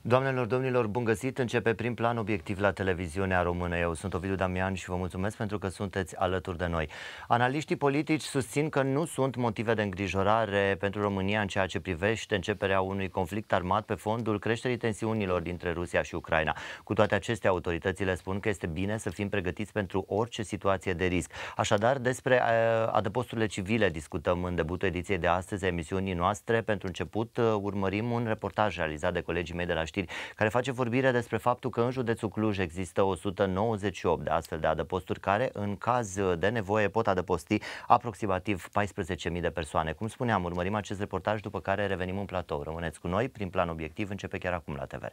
Doamnelor, domnilor, bun găsit! Începe Prim Plan Obiectiv la televiziunea română. Eu sunt Ovidiu Damian și vă mulțumesc pentru că sunteți alături de noi. Analiștii politici susțin că nu sunt motive de îngrijorare pentru România în ceea ce privește începerea unui conflict armat pe fondul creșterii tensiunilor dintre Rusia și Ucraina. Cu toate acestea, autoritățile spun că este bine să fim pregătiți pentru orice situație de risc. Așadar, despre adăposturile civile discutăm în debutul ediției de astăzi a emisiunii noastre. Pentru început, urmărim un reportaj realizat de colegii mei de la Știri, care face vorbire despre faptul că în județul Cluj există 198 de astfel de adăposturi care, în caz de nevoie, pot adăposti aproximativ 14.000 de persoane. Cum spuneam, urmărim acest reportaj, după care revenim în platou. Rămâneți cu noi, Prim Plan Obiectiv începe chiar acum la TVR.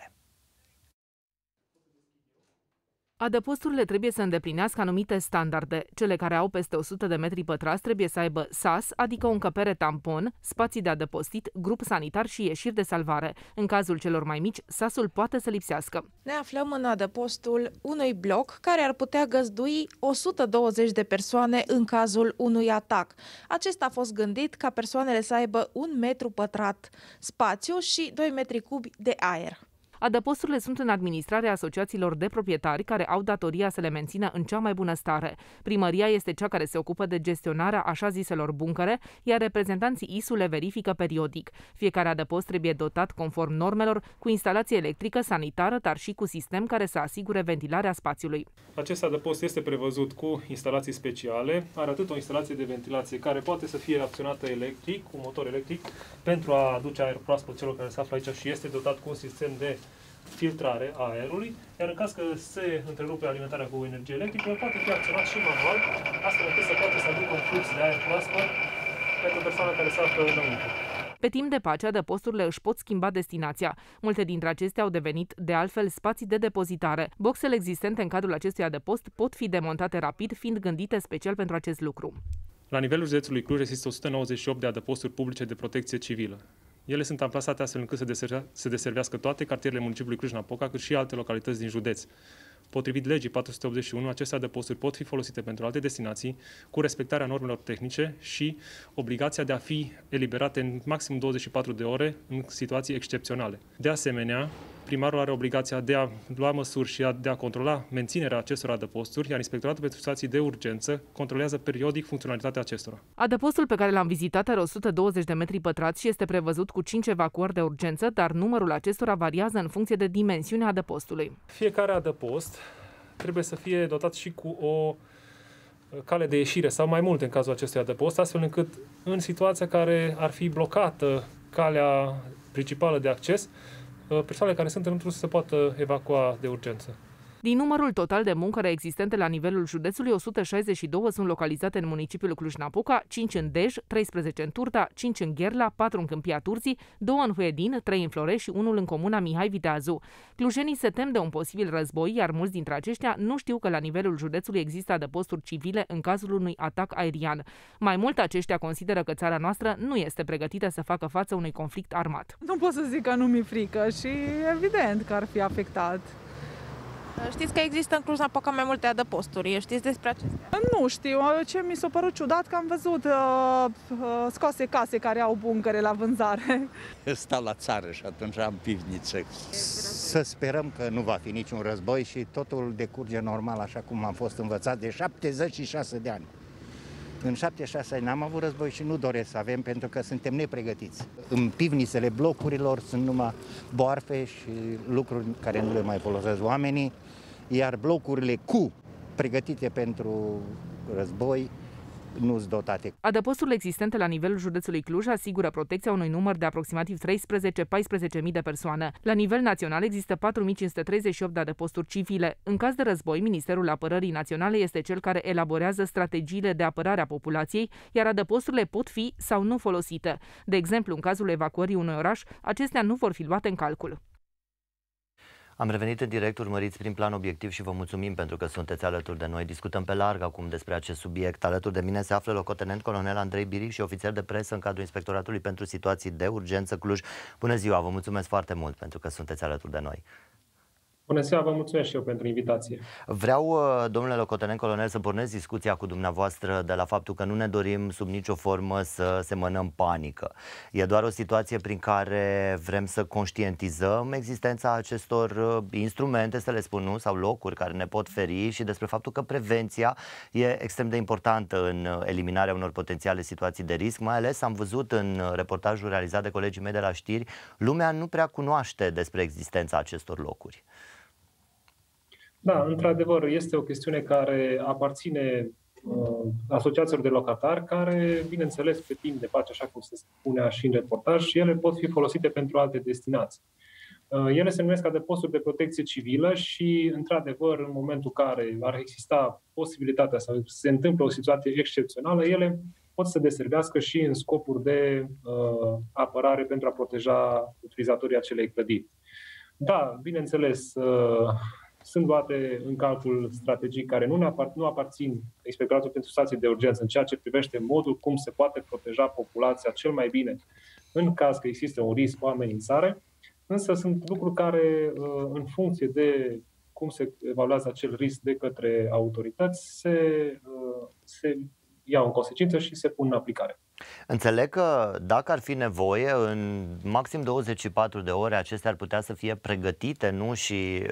Adăposturile trebuie să îndeplinească anumite standarde. Cele care au peste 100 de metri pătrați trebuie să aibă SAS, adică o încăpere tampon, spații de adăpostit, grup sanitar și ieșiri de salvare. În cazul celor mai mici, SAS-ul poate să lipsească. Ne aflăm în adăpostul unui bloc care ar putea găzdui 120 de persoane în cazul unui atac. Acesta a fost gândit ca persoanele să aibă 1 metru pătrat spațiu și 2 metri cubi de aer. Adăposturile sunt în administrarea asociațiilor de proprietari care au datoria să le mențină în cea mai bună stare. Primăria este cea care se ocupă de gestionarea așa ziselor buncăre, iar reprezentanții ISU le verifică periodic. Fiecare adăpost trebuie dotat conform normelor, cu instalație electrică, sanitară, dar și cu sistem care să asigure ventilarea spațiului. Acest adăpost este prevăzut cu instalații speciale, are atât o instalație de ventilație care poate să fie acționată electric, cu motor electric, pentru a aduce aer proaspăt celor care se află aici și este dotat cu un sistem de filtrare a aerului, iar în caz că se întrerupe alimentarea cu energie electrică, poate fi acționat și manual, astfel încât să poate să aducă un flux de aer proaspăt pentru persoana care se află înăuntru. Pe timp de pace, adăposturile își pot schimba destinația. Multe dintre acestea au devenit, de altfel, spații de depozitare. Boxele existente în cadrul acestui adăpost pot fi demontate rapid, fiind gândite special pentru acest lucru. La nivelul județului Cluj există 198 de adăposturi publice de protecție civilă. Ele sunt amplasate astfel încât să deservească toate cartierele municipiului Cluj-Napoca, cât și alte localități din județ. Potrivit legii 481, aceste adăposturi pot fi folosite pentru alte destinații, cu respectarea normelor tehnice și obligația de a fi eliberate în maxim 24 de ore în situații excepționale. De asemenea, primarul are obligația de a lua măsuri și de a controla menținerea acestor adăposturi, iar Inspectoratul pentru Situații de Urgență controlează periodic funcționalitatea acestora. Adăpostul pe care l-am vizitat are 120 de metri pătrați și este prevăzut cu 5 evacuări de urgență, dar numărul acestora variază în funcție de dimensiunea adăpostului. Fiecare adăpost trebuie să fie dotat și cu o cale de ieșire sau mai multe în cazul acestui adăpost, astfel încât în situația care ar fi blocată calea principală de acces, persoanele care sunt înăuntru să se poată evacua de urgență. Din numărul total de buncăre existente la nivelul județului, 162 sunt localizate în municipiul Cluj-Napoca, 5 în Dej, 13 în Turda, 5 în Gherla, 4 în Câmpia Turzii, 2 în Huedin, 3 în Floreș și 1 în comuna Mihai Viteazu. Clujenii se tem de un posibil război, iar mulți dintre aceștia nu știu că la nivelul județului există adăposturi civile în cazul unui atac aerian. Mai mult, aceștia consideră că țara noastră nu este pregătită să facă față unui conflict armat. Nu pot să zic că nu mi-e frică și evident că ar fi afectat. Știți că există în Cluj-Napoca mai multe adăposturi. Știți despre acestea? Nu știu. Ce mi s-a părut ciudat că am văzut scoase case care au buncăre la vânzare. Eu stau la țară și atunci am pivniță. Să sperăm că nu va fi niciun război și totul decurge normal, așa cum am fost învățat de 76 de ani. În 76 ani n-am avut război și nu doresc să avem, pentru că suntem nepregătiți. În pivnițele blocurilor sunt numai boarfe și lucruri care nu le mai folosesc oamenii, iar blocurile pregătite pentru război nu-s dotate. Adăposturile existente la nivelul județului Cluj asigură protecția unui număr de aproximativ 13-14.000 de persoane. La nivel național există 4.538 de adăposturi civile. În caz de război, Ministerul Apărării Naționale este cel care elaborează strategiile de apărare a populației, iar adăposturile pot fi sau nu folosite. De exemplu, în cazul evacuării unui oraș, acestea nu vor fi luate în calcul. Am revenit în direct, urmăriți Prim Plan Obiectiv și vă mulțumim pentru că sunteți alături de noi. Discutăm pe larg acum despre acest subiect. Alături de mine se află locotenent colonel Andrei Biric și ofițer de presă în cadrul Inspectoratului pentru Situații de Urgență Cluj. Bună ziua, vă mulțumesc foarte mult pentru că sunteți alături de noi. Bună seara, vă mulțumesc și eu pentru invitație. Vreau, domnule locotenent colonel, să pornesc discuția cu dumneavoastră de la faptul că nu ne dorim sub nicio formă să semănăm panică. E doar o situație prin care vrem să conștientizăm existența acestor instrumente, să le spun, nu, sau locuri care ne pot feri și despre faptul că prevenția e extrem de importantă în eliminarea unor potențiale situații de risc. Mai ales am văzut în reportajul realizat de colegii mei de la știri, lumea nu prea cunoaște despre existența acestor locuri. Da, într-adevăr, este o chestiune care aparține asociațiilor de locatari, care, bineînțeles, pe timp de pace, așa cum se spunea și în reportaj, și ele pot fi folosite pentru alte destinații. Ele se numesc adăposturi de protecție civilă și, într-adevăr, în momentul în care ar exista posibilitatea sau se întâmplă o situație excepțională, ele pot să deservească și în scopuri de apărare pentru a proteja utilizatorii acelei clădiri. Da, bineînțeles, sunt luate în calcul strategii care nu aparțin Inspectoratului pentru situații de urgență în ceea ce privește modul cum se poate proteja populația cel mai bine în caz că există un risc, o amenințare, însă sunt lucruri care, în funcție de cum se evaluează acel risc de către autorități, se iau în consecință și se pun în aplicare. Înțeleg că dacă ar fi nevoie, în maxim 24 de ore acestea ar putea să fie pregătite, nu? Și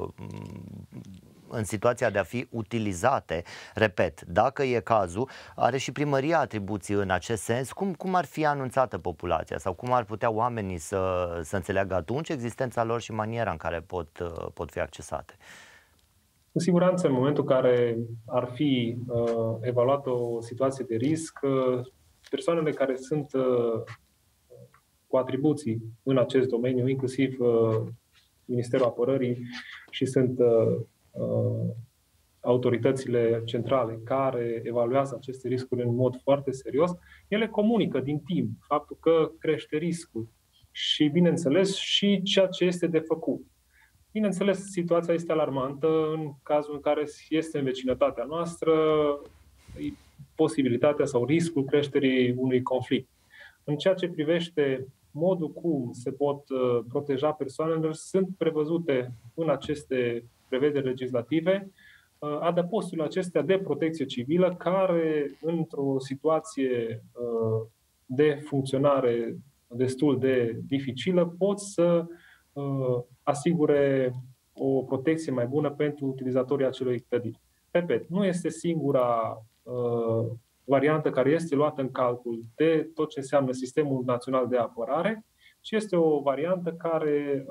în situația de a fi utilizate. Repet, dacă e cazul, are și primăria atribuții în acest sens. Cum ar fi anunțată populația sau cum ar putea oamenii să înțeleagă atunci existența lor și maniera în care pot fi accesate? Cu siguranță, în momentul în care ar fi evaluată o situație de risc, persoanele care sunt cu atribuții în acest domeniu, inclusiv Ministerul Apărării și sunt autoritățile centrale care evaluează aceste riscuri în mod foarte serios, ele comunică din timp faptul că crește riscul și, bineînțeles, și ceea ce este de făcut. Bineînțeles, situația este alarmantă în cazul în care este în vecinătatea noastră posibilitatea sau riscul creșterii unui conflict. În ceea ce privește modul cum se pot proteja persoanele, sunt prevăzute în aceste prevederi legislative adăposturile acestea de protecție civilă care, într-o situație de funcționare destul de dificilă, pot să asigure o protecție mai bună pentru utilizatorii acelui clădiri. Repet, nu este singura variantă care este luată în calcul de tot ce înseamnă Sistemul Național de Apărare, ci este o variantă care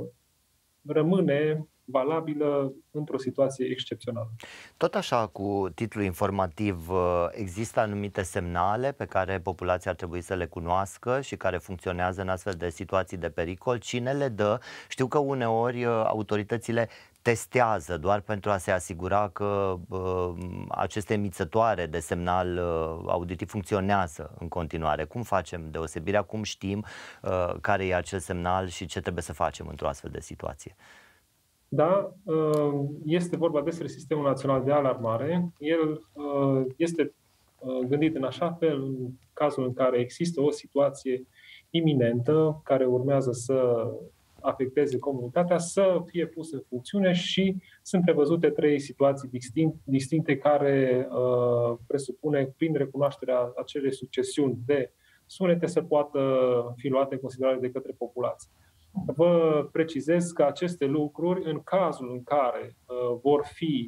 rămâne valabilă într-o situație excepțională. Tot așa, cu titlul informativ, există anumite semnale pe care populația ar trebui să le cunoască și care funcționează în astfel de situații de pericol? Cine le dă? Știu că uneori autoritățile testează doar pentru a se asigura că aceste emițătoare de semnal auditiv funcționează în continuare. Cum facem deosebirea? Cum știm care e acel semnal și ce trebuie să facem într-o astfel de situație? Da, este vorba despre Sistemul Național de Alarmare. El este gândit în așa fel, în cazul în care există o situație iminentă care urmează să afecteze comunitatea, să fie pus în funcțiune și sunt prevăzute 3 situații distincte care presupune, prin recunoașterea acelei succesiuni de sunete, să poată fi luate în considerare de către populație. Vă precizez că aceste lucruri, în cazul în care vor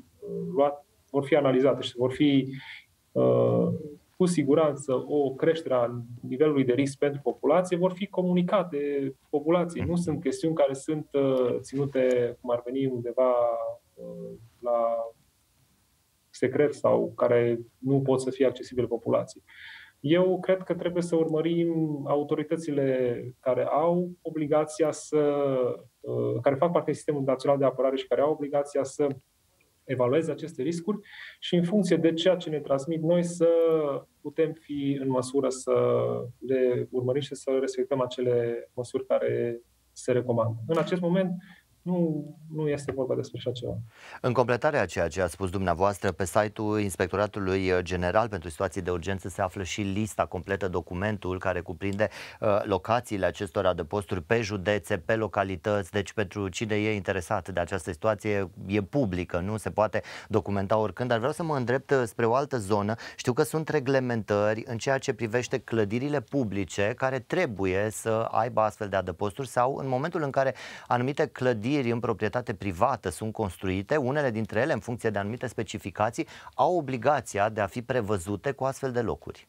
fi analizate și vor fi cu siguranță o creștere a nivelului de risc pentru populație, vor fi comunicate populației. Nu sunt chestiuni care sunt ținute, cum ar veni, undeva la secret sau care nu pot să fie accesibile populației. Eu cred că trebuie să urmărim autoritățile care au obligația care fac parte din Sistemul Național de Apărare și care au obligația să evalueze aceste riscuri și în funcție de ceea ce ne transmit noi să putem fi în măsură să le urmărim și să respectăm acele măsuri care se recomandă. În acest moment Nu este vorba despre așa ceva. În completarea a ceea ce a spus dumneavoastră, pe site-ul Inspectoratului General pentru Situații de Urgență se află și lista completă, documentul care cuprinde locațiile acestor adăposturi pe județe, pe localități. Deci pentru cine e interesat de această situație, e publică, nu se poate documenta oricând. Dar vreau să mă îndrept spre o altă zonă. Știu că sunt reglementări în ceea ce privește clădirile publice care trebuie să aibă astfel de adăposturi, sau în momentul în care anumite clădiri în proprietate privată sunt construite, unele dintre ele, în funcție de anumite specificații, au obligația de a fi prevăzute cu astfel de locuri.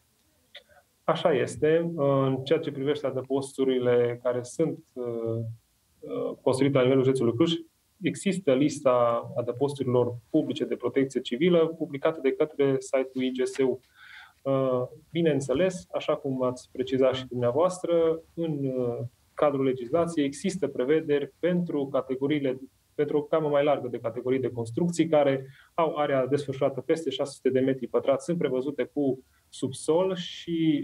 Așa este. În ceea ce privește adăposturile care sunt construite la nivelul județului Cluj, există lista adăposturilor publice de protecție civilă publicată de către site-ul IGSU. Bineînțeles, așa cum ați precizat și dumneavoastră, în cadrul legislației există prevederi pentru o gamă mai largă de categorii de construcții care au area desfășurată peste 600 de metri pătrați, sunt prevăzute cu subsol și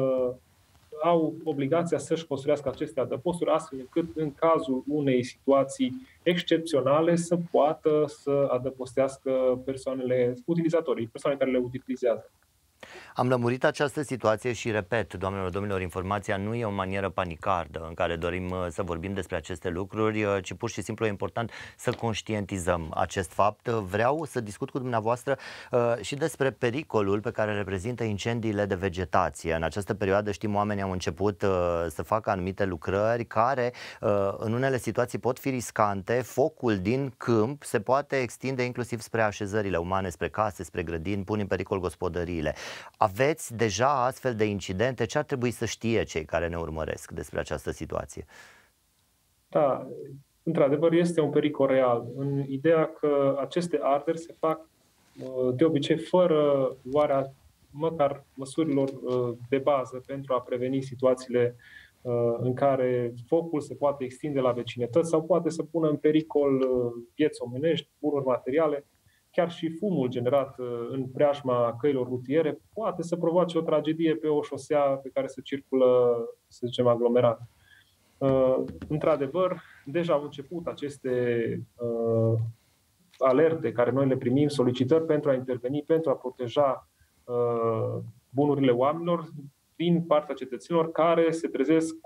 au obligația să-și construiască aceste adăposturi, astfel încât în cazul unei situații excepționale să poată să adăpostească utilizatorii, persoanele care le utilizează. Am lămurit această situație și, repet, doamnelor, domnilor, informația nu e o manieră panicardă în care dorim să vorbim despre aceste lucruri, ci pur și simplu e important să conștientizăm acest fapt. Vreau să discut cu dumneavoastră și despre pericolul pe care reprezintă incendiile de vegetație. În această perioadă, știm, oamenii au început să facă anumite lucrări care, în unele situații, pot fi riscante. Focul din câmp se poate extinde inclusiv spre așezările umane, spre case, spre grădini, pun în pericol gospodăriile. Aveți deja astfel de incidente? Ce ar trebui să știe cei care ne urmăresc despre această situație? Da, într-adevăr este un pericol real, în ideea că aceste arderi se fac de obicei fără luarea măcar măsurilor de bază pentru a preveni situațiile în care focul se poate extinde la vecinătăți sau poate să pună în pericol vieți omenești, bunuri materiale. Chiar și fumul generat în preajma căilor rutiere poate să provoace o tragedie pe o șosea pe care se circulă, să zicem, aglomerat. Într-adevăr, deja au început aceste alerte care noi le primim, solicitări pentru a interveni, pentru a proteja bunurile oamenilor din partea cetățenilor care se trezesc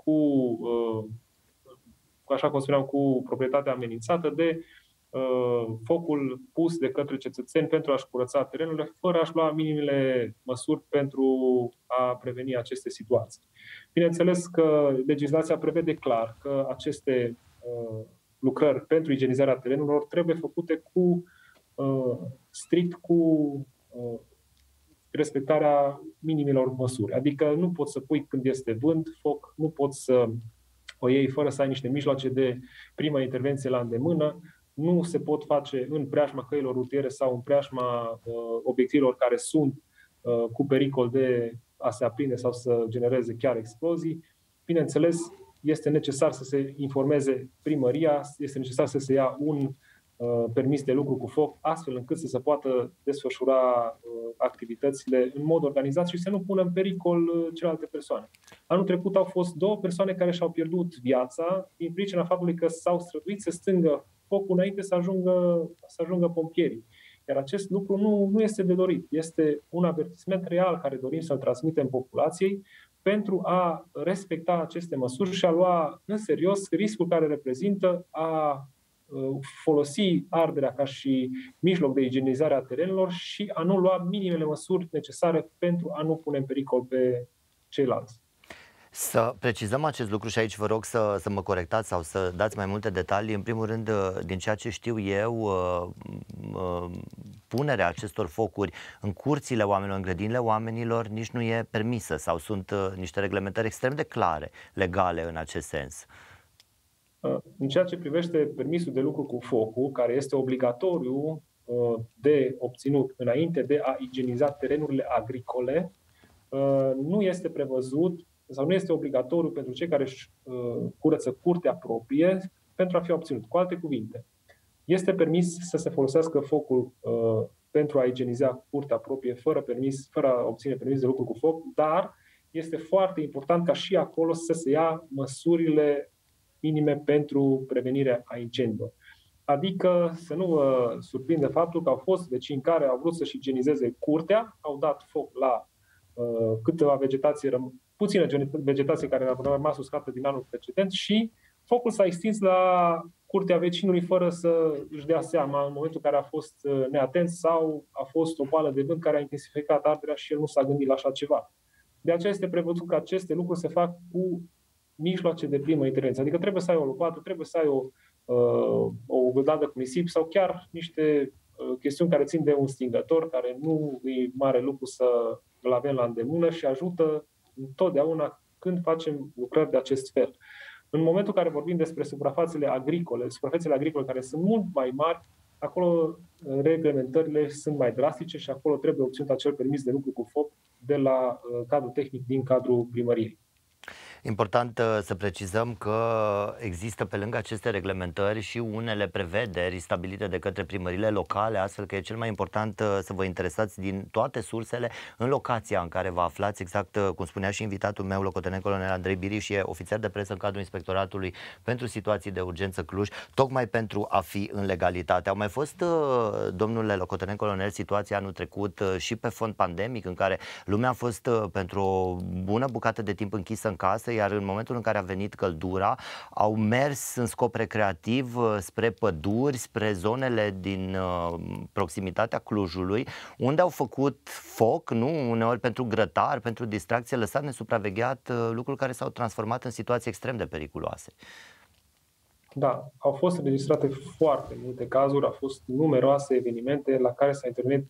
așa cum spuneam, cu proprietatea amenințată de focul pus de către cetățeni pentru a-și curăța terenurile, fără a-și lua minimele măsuri pentru a preveni aceste situații. Bineînțeles că legislația prevede clar că aceste lucrări pentru igienizarea terenurilor trebuie făcute strict cu respectarea minimelor măsuri. Adică nu poți să pui când este vânt, foc, nu poți să o iei fără să ai niște mijloace de primă intervenție la îndemână, nu se pot face în preajma căilor rutiere sau în preajma obiectivelor care sunt cu pericol de a se aprinde sau să genereze chiar explozii. Bineînțeles, este necesar să se informeze primăria, este necesar să se ia un permis de lucru cu foc, astfel încât să se poată desfășura activitățile în mod organizat și să nu pună în pericol celelalte persoane. Anul trecut au fost 2 persoane care și-au pierdut viața din pricina faptului că s-au străduit să stângă focul înainte să ajungă pompierii. Iar acest lucru nu este de dorit. Este un avertisment real care dorim să-l transmitem populației pentru a respecta aceste măsuri și a lua în serios riscul care reprezintă a folosi arderea ca și mijloc de igienizare a terenelor și a nu lua minimele măsuri necesare pentru a nu pune în pericol pe ceilalți. Să precizăm acest lucru și aici vă rog să mă corectați sau să dați mai multe detalii. În primul rând, din ceea ce știu eu, punerea acestor focuri în curțile oamenilor, în grădinile oamenilor, nici nu e permisă sau sunt niște reglementări extrem de clare, legale în acest sens. În ceea ce privește permisul de lucru cu focul, care este obligatoriu de obținut înainte de a igieniza terenurile agricole, nu este prevăzut sau nu este obligatoriu pentru cei care își curăță curtea proprie pentru a fi obținut. Cu alte cuvinte, este permis să se folosească focul pentru a igieniza curtea proprie fără a obține permis de lucru cu foc, dar este foarte important ca și acolo să se ia măsurile minime pentru prevenirea a incendiilor. Adică să nu vă surprinde faptul că au fost vecini care au vrut să-și igienizeze curtea, au dat foc la câteva puțină vegetație care a rămas uscată din anul precedent și focul s-a extins la curtea vecinului fără să își dea seama în momentul în care a fost neatent sau a fost o boală de vânt care a intensificat arderea și el nu s-a gândit la așa ceva. De aceea este prevăzut că aceste lucruri se fac cu mijloace de primă intervenție. Adică trebuie să ai o lopată, trebuie să ai o găldadă cu nisip sau chiar niște chestiuni care țin de un stingător, care nu e mare lucru să îl avem la îndemână și ajută întotdeauna când facem lucrări de acest fel. În momentul în care vorbim despre suprafețele agricole care sunt mult mai mari, acolo reglementările sunt mai drastice și acolo trebuie obținut acel permis de lucru cu foc de la cadrul tehnic din cadrul primăriei. Important să precizăm că există pe lângă aceste reglementări și unele prevederi stabilite de către primările locale, astfel că e cel mai important să vă interesați din toate sursele în locația în care vă aflați, exact cum spunea și invitatul meu, locotenent colonel Andrei Biriș, și e ofițer de presă în cadrul Inspectoratului pentru Situații de Urgență Cluj, tocmai pentru a fi în legalitate. Au mai fost, domnule locotenent colonel, situația anul trecut și pe fond pandemic, în care lumea a fost pentru o bună bucată de timp închisă în casă, iar în momentul în care a venit căldura, au mers în scop recreativ spre păduri, spre zonele din proximitatea Clujului, unde au făcut foc, nu uneori pentru grătar, pentru distracție, lăsat nesupravegheat, lucruri care s-au transformat în situații extrem de periculoase. Da, au fost înregistrate foarte multe cazuri, au fost numeroase evenimente la care s-a intervenit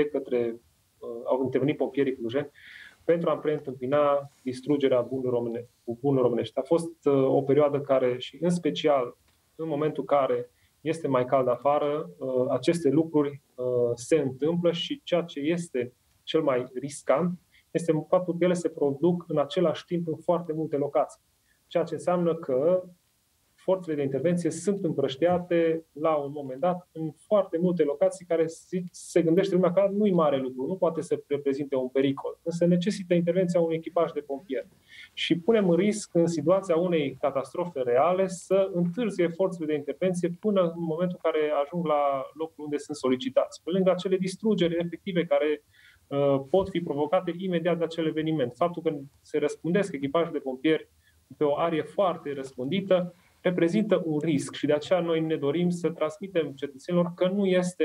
au intervenit pompierii clujeni pentru a preîntâmpina distrugerea bunurilor românești. A fost o perioadă care, și în special în momentul în care este mai cald afară, aceste lucruri se întâmplă și ceea ce este cel mai riscant este faptul că ele se produc în același timp în foarte multe locații. Ceea ce înseamnă că forțele de intervenție sunt împrăștiate la un moment dat în foarte multe locații care se gândește lumea că nu-i mare lucru, nu poate să reprezinte un pericol, însă necesită intervenția unui echipaj de pompieri. Și punem în risc, în situația unei catastrofe reale, să întârzie forțele de intervenție până în momentul în care ajung la locul unde sunt solicitați. Pe lângă acele distrugeri efective care pot fi provocate imediat de acel eveniment. Faptul că se răspundesc echipaje de pompieri pe o arie foarte răspândită reprezintă un risc și de aceea noi ne dorim să transmitem cetățenilor că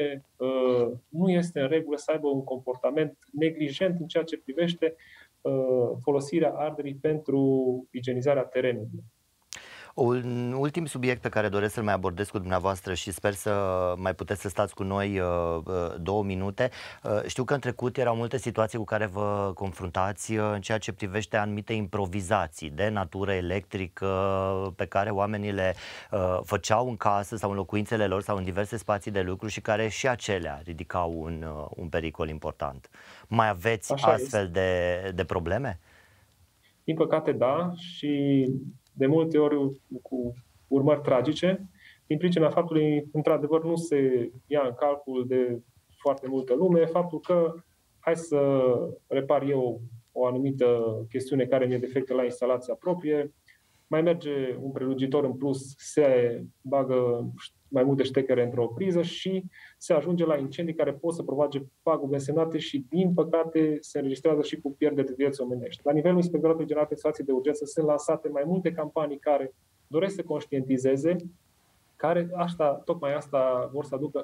nu este în regulă să aibă un comportament neglijent în ceea ce privește folosirea arderii pentru igienizarea terenului. Un ultim subiect pe care doresc să-l mai abordez cu dumneavoastră și sper să mai puteți să stați cu noi 2 minute. Știu că în trecut erau multe situații cu care vă confruntați în ceea ce privește anumite improvizații de natură electrică pe care oamenii le făceau în casă sau în locuințele lor sau în diverse spații de lucru și care și acelea ridicau un pericol important. Mai aveți astfel de probleme? Din păcate, da, și de multe ori cu urmări tragice, din pricina faptului, într-adevăr, nu se ia în calcul de foarte multă lume faptul că hai să repar eu o anumită chestiune care mi-e defectă la instalația proprie, mai merge un prelungitor în plus, se bagă mai multe ștechere într-o priză și se ajunge la incendii care pot să provoace pagube însemnate și, din păcate, se înregistrează și cu pierderi de vieți omenești. La nivelul Inspectoratului General pentru Situații de Urgență sunt lansate mai multe campanii care doresc să conștientizeze, care tocmai asta vor să aducă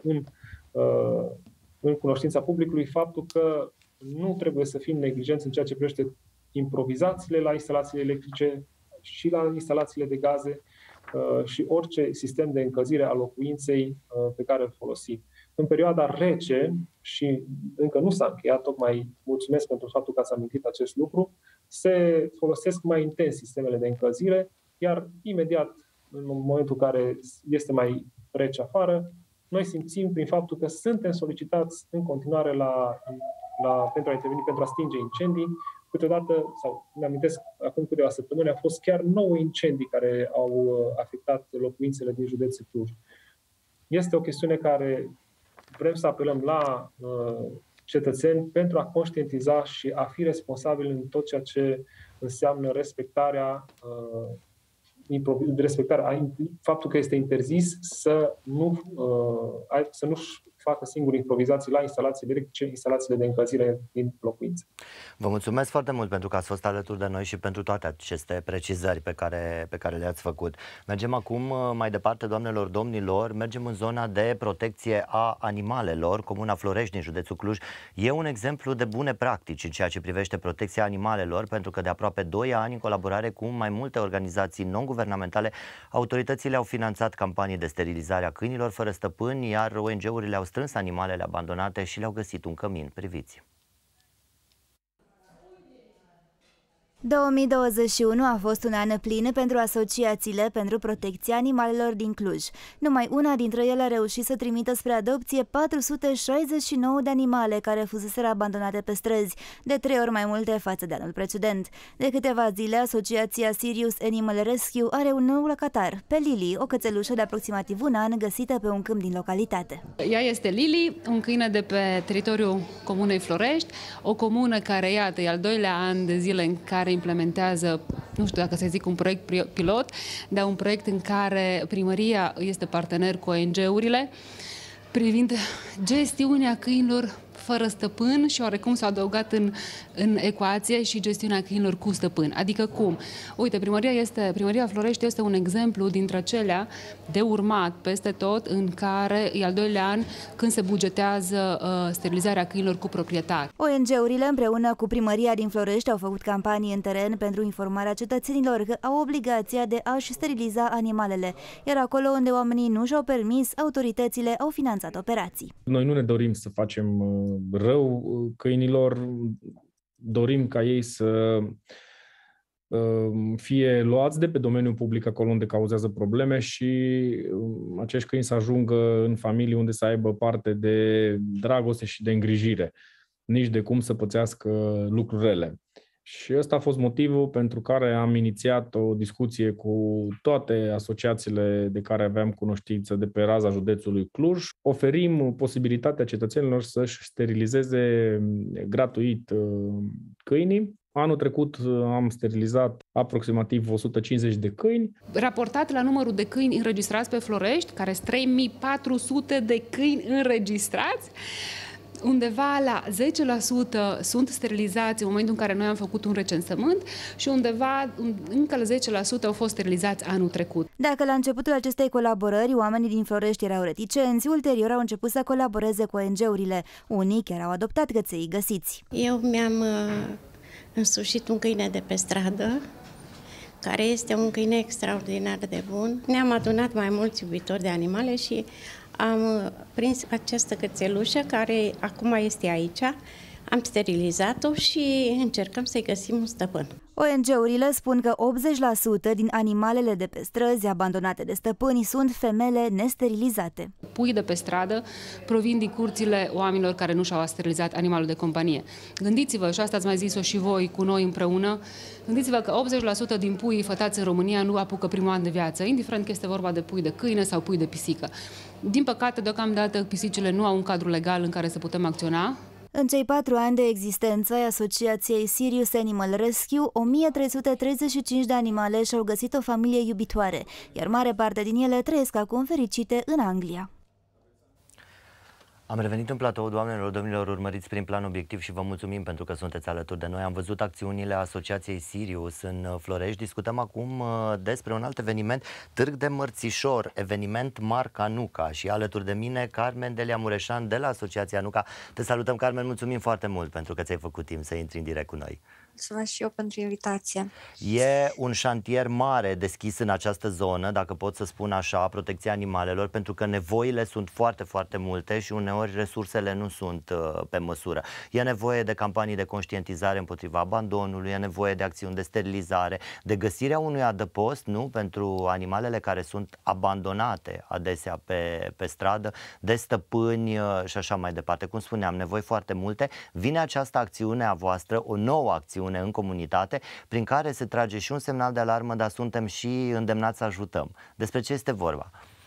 în cunoștința publicului faptul că nu trebuie să fim neglijenți în ceea ce privește improvizațiile la instalațiile electrice și la instalațiile de gaze și orice sistem de încălzire a locuinței pe care îl folosim. În perioada rece, și încă nu s-a încheiat, tocmai mulțumesc pentru faptul că ați amintit acest lucru, se folosesc mai intens sistemele de încălzire, iar imediat, în momentul în care este mai rece afară, noi simțim prin faptul că suntem solicitați în continuare pentru a interveni, pentru a stinge incendii. Câteodată, sau îmi amintesc, acum câteva săptămâni, au fost chiar 9 incendii care au afectat locuințele din județul Cluj. Este o chestiune care vrem să apelăm la cetățeni pentru a conștientiza și a fi responsabili în tot ceea ce înseamnă respectarea respectarea, faptul că este interzis să nu-și facă singuri improvizații la instalații electrice, instalațiile de încălzire din locuințe. Vă mulțumesc foarte mult pentru că ați fost alături de noi și pentru toate aceste precizări pe care le-ați făcut. Mergem acum mai departe, doamnelor, domnilor, mergem în zona de protecție a animalelor. Comuna Florești din județul Cluj e un exemplu de bune practici în ceea ce privește protecția animalelor, pentru că de aproape 2 ani, în colaborare cu mai multe organizații non-guvernamentale, autoritățile au finanțat campanii de sterilizare a câinilor fără stăpâni, iar ONG-urile au strâns animalele abandonate și le-au găsit un cămin. Priviți! 2021 a fost un an plin pentru asociațiile pentru protecția animalelor din Cluj. Numai una dintre ele a reușit să trimită spre adopție 469 de animale care fuseseră abandonate pe străzi, de 3 ori mai multe față de anul precedent. De câteva zile, asociația Sirius Animal Rescue are un nou locataar, pe Lili, o cățelușă de aproximativ un an găsită pe un câmp din localitate. Ea este Lili, un câine de pe teritoriul comunei Florești, o comună care, iată, e al 2-lea an de zile în care implementează, nu știu dacă să zic un proiect pilot, dar un proiect în care primăria este partener cu ONG-urile privind gestiunea câinilor fără stăpân și oarecum s-a adăugat în ecuație și gestiunea câinilor cu stăpân. Adică cum? Uite, primăria Florești este un exemplu dintre acelea de urmat peste tot, în care e al 2-lea an când se bugetează sterilizarea câinilor cu proprietar. ONG-urile împreună cu primăria din Florești au făcut campanii în teren pentru informarea cetățenilor că au obligația de a-și steriliza animalele, iar acolo unde oamenii nu și-au permis, autoritățile au finanțat operații. Noi nu ne dorim să facem rău câinilor, dorim ca ei să fie luați de pe domeniul public acolo unde cauzează probleme și acești câini să ajungă în familii unde să aibă parte de dragoste și de îngrijire, nici de cum să pățească lucruri rele. Și ăsta a fost motivul pentru care am inițiat o discuție cu toate asociațiile de care aveam cunoștință de pe raza județului Cluj. Oferim posibilitatea cetățenilor să-și sterilizeze gratuit câinii. Anul trecut am sterilizat aproximativ 150 de câini. Raportat la numărul de câini înregistrați pe Florești, care sunt 3400 de câini înregistrați, undeva la 10% sunt sterilizați în momentul în care noi am făcut un recensământ și undeva încă la 10% au fost sterilizați anul trecut. Dacă la începutul acestei colaborări oamenii din Florești erau reticenți, ulterior au început să colaboreze cu ONG-urile. Unii chiar au adoptat găței găsiți. Eu mi-am însușit un câine de pe stradă, care este un câine extraordinar de bun. Ne-am adunat mai mulți iubitori de animale și am prins această cățelușă care acum este aici. Am sterilizat-o și încercăm să-i găsim un stăpân. ONG-urile spun că 80% din animalele de pe străzi abandonate de stăpâni sunt femele nesterilizate. Pui de pe stradă provin din curțile oamenilor care nu și-au sterilizat animalul de companie. Gândiți-vă, și asta ați mai zis-o și voi cu noi împreună, gândiți-vă că 80% din puii fătați în România nu apucă primul an de viață, indiferent că este vorba de pui de câine sau pui de pisică. Din păcate, deocamdată, pisicile nu au un cadru legal în care să putem acționa. În cei 4 ani de existență ai asociației Sirius Animal Rescue, 1335 de animale și-au găsit o familie iubitoare, iar mare parte din ele trăiesc acum fericite în Anglia. Am revenit în platou, doamnelor, domnilor, urmăriți prin Plan Obiectiv și vă mulțumim pentru că sunteți alături de noi. Am văzut acțiunile Asociației Sirius în Florești. Discutăm acum despre un alt eveniment, Târg de Mărțișor, eveniment Marca Nuca. Și alături de mine, Carmen Delia Mureșan de la Asociația Nuca. Te salutăm, Carmen, mulțumim foarte mult pentru că ți-ai făcut timp să intri în direct cu noi. Mulțumesc și eu pentru invitație. E un șantier mare deschis în această zonă, dacă pot să spun așa, protecția animalelor, pentru că nevoile sunt foarte, foarte multe și uneori resursele nu sunt pe măsură. E nevoie de campanii de conștientizare împotriva abandonului, e nevoie de acțiuni de sterilizare, de găsirea unui adăpost, nu, pentru animalele care sunt abandonate adesea pe stradă, de stăpâni și așa mai departe. Cum spuneam, nevoi foarte multe. Vine această acțiune a voastră, o nouă acțiune în comunitate, prin care se trage și un semnal de alarmă, dar suntem și îndemnați să ajutăm. Despre ce este vorba?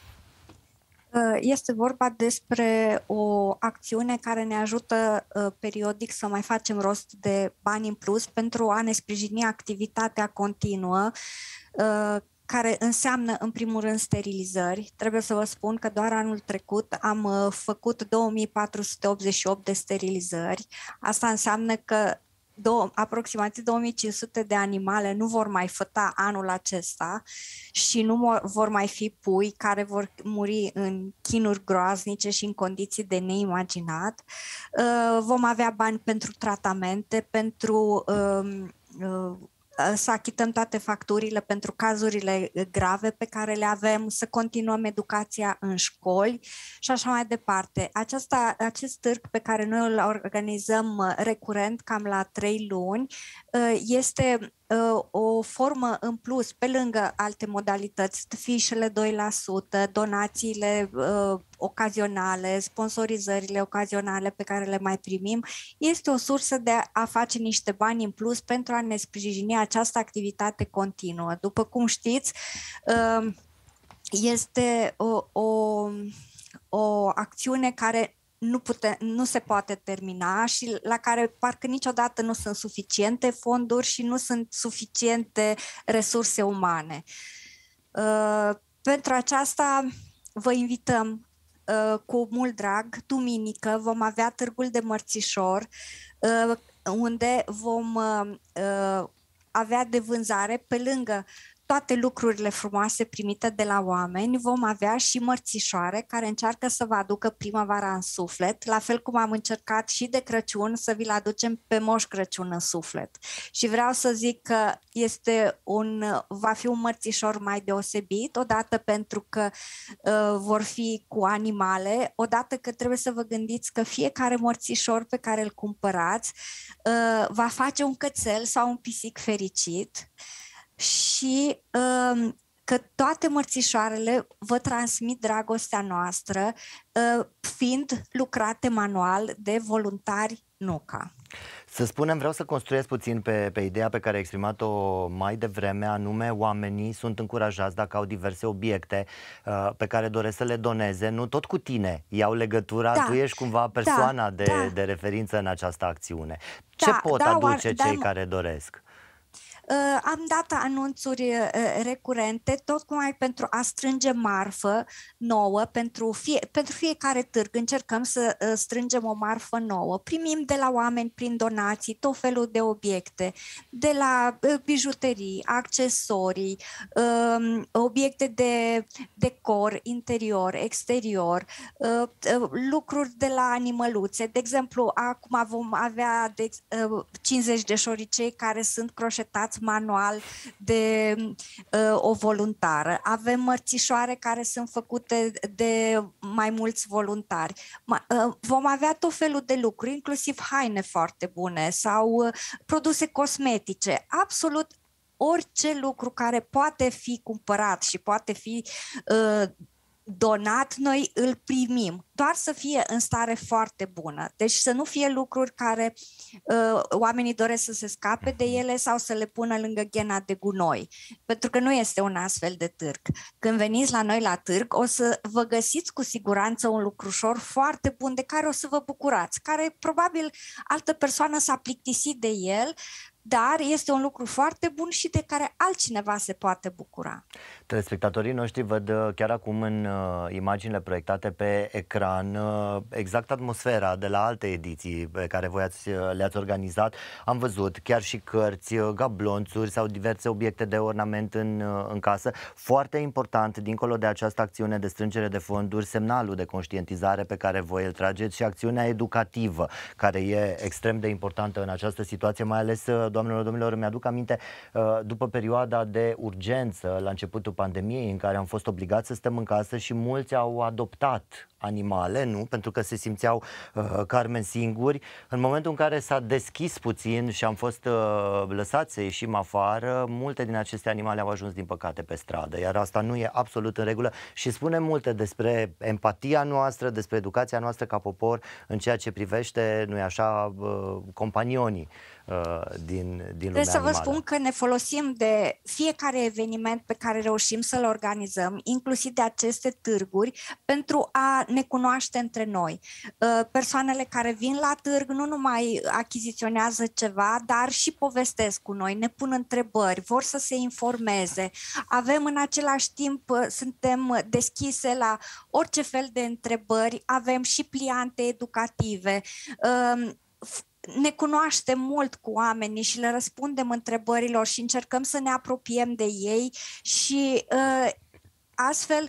Este vorba despre o acțiune care ne ajută periodic să mai facem rost de bani în plus pentru a ne sprijini activitatea continuă care înseamnă în primul rând sterilizări. Trebuie să vă spun că doar anul trecut am făcut 2488 de sterilizări. Asta înseamnă că aproximativ 2500 de animale nu vor mai făta anul acesta și nu vor mai fi pui care vor muri în chinuri groaznice și în condiții de neimaginat. Vom avea bani pentru tratamente, pentru să achităm toate facturile pentru cazurile grave pe care le avem, să continuăm educația în școli și așa mai departe. Acest târg pe care noi îl organizăm recurent, cam la 3 luni, este o formă în plus, pe lângă alte modalități, fișele 2%, donațiile ocazionale, sponsorizările ocazionale pe care le mai primim, este o sursă de a face niște bani în plus pentru a ne sprijini această activitate continuă. După cum știți, este o acțiune care nu se poate termina și la care parcă niciodată nu sunt suficiente fonduri și nu sunt suficiente resurse umane. Pentru aceasta vă invităm cu mult drag. Duminică vom avea Târgul de Mărțișor, unde vom avea de vânzare, pe lângă toate lucrurile frumoase primite de la oameni, vom avea și mărțișoare care încearcă să vă aducă primăvara în suflet, la fel cum am încercat și de Crăciun să vi-l aducem pe Moș Crăciun în suflet. Și vreau să zic că va fi un mărțișor mai deosebit, odată pentru că vor fi cu animale, odată că trebuie să vă gândiți că fiecare mărțișor pe care îl cumpărați va face un cățel sau un pisic fericit, și că toate mărțișoarele vă transmit dragostea noastră, fiind lucrate manual de voluntari NUCA. Să spunem, vreau să construiesc puțin pe ideea pe care ai exprimat-o mai devreme, anume oamenii sunt încurajați dacă au diverse obiecte pe care doresc să le doneze, nu tot cu tine iau legătura, tu ești cumva persoana de referință în această acțiune. Ce pot aduce cei care doresc? Am dat anunțuri recurente, tocmai pentru a strânge marfă nouă pentru fiecare târg. Încercăm să strângem o marfă nouă. Primim de la oameni prin donații tot felul de obiecte, de la bijuterii, accesorii, obiecte de decor interior, exterior, lucruri de la animăluțe. De exemplu, acum vom avea 50 de șoricei care sunt croșetați manual de o voluntară. Avem mărțișoare care sunt făcute de mai mulți voluntari. Vom avea tot felul de lucruri, inclusiv haine foarte bune sau produse cosmetice. Absolut orice lucru care poate fi cumpărat și poate fi donat, noi îl primim, doar să fie în stare foarte bună. Deci să nu fie lucruri care oamenii doresc să se scape de ele sau să le pună lângă ghena de gunoi, pentru că nu este un astfel de târg. Când veniți la noi la târg, o să vă găsiți cu siguranță un lucrușor foarte bun de care o să vă bucurați, care probabil altă persoană s-a plictisit de el, dar este un lucru foarte bun și de care altcineva se poate bucura. Telespectatorii noștri văd chiar acum în imaginile proiectate pe ecran exact atmosfera de la alte ediții pe care voi le-ați organizat. Am văzut chiar și cărți, gablonțuri sau diverse obiecte de ornament în casă. Foarte important, dincolo de această acțiune de strângere de fonduri, semnalul de conștientizare pe care voi îl trageți și acțiunea educativă, care e extrem de importantă în această situație, mai ales, doamnelor, domnilor, îmi aduc aminte după perioada de urgență la începutul pandemiei, în care am fost obligați să stăm în casă și mulți au adoptat animale, nu? Pentru că se simțeau Carmen singuri. În momentul în care s-a deschis puțin și am fost lăsați să ieșim afară, multe din aceste animale au ajuns din păcate pe stradă, iar asta nu e absolut în regulă și spune multe despre empatia noastră, despre educația noastră ca popor în ceea ce privește, nu-i așa, companionii lumea Trebuie să vă animală. spun că ne folosim de fiecare eveniment pe care reușim să-l organizăm, inclusiv de aceste târguri, pentru a ne cunoaște între noi. Persoanele care vin la târg nu numai achiziționează ceva, dar și povestesc cu noi, ne pun întrebări, vor să se informeze. Avem în același timp, suntem deschise la orice fel de întrebări, avem și pliante educative, ne cunoaștem mult cu oamenii și le răspundem întrebărilor și încercăm să ne apropiem de ei și astfel